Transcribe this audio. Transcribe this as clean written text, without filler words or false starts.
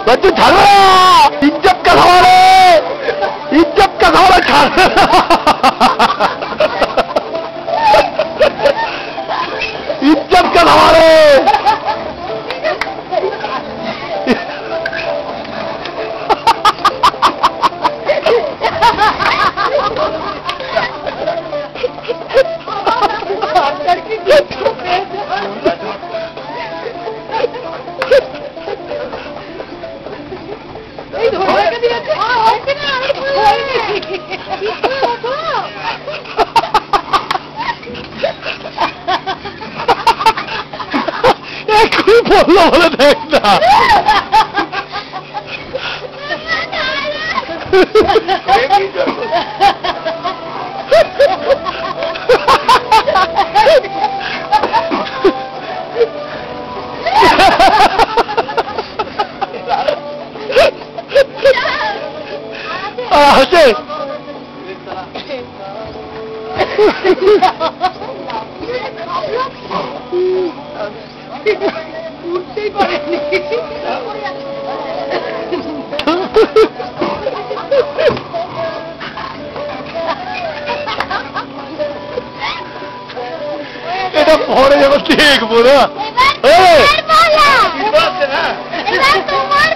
बच्चू छाड़ो इज्जत का सवाल है इज्जत का सवाल है छाड़ इज्जत का सवाल है कोई बोलो बोले देखना हंसे উঠতেই পারেনি এটা পরে যখন দেখবো না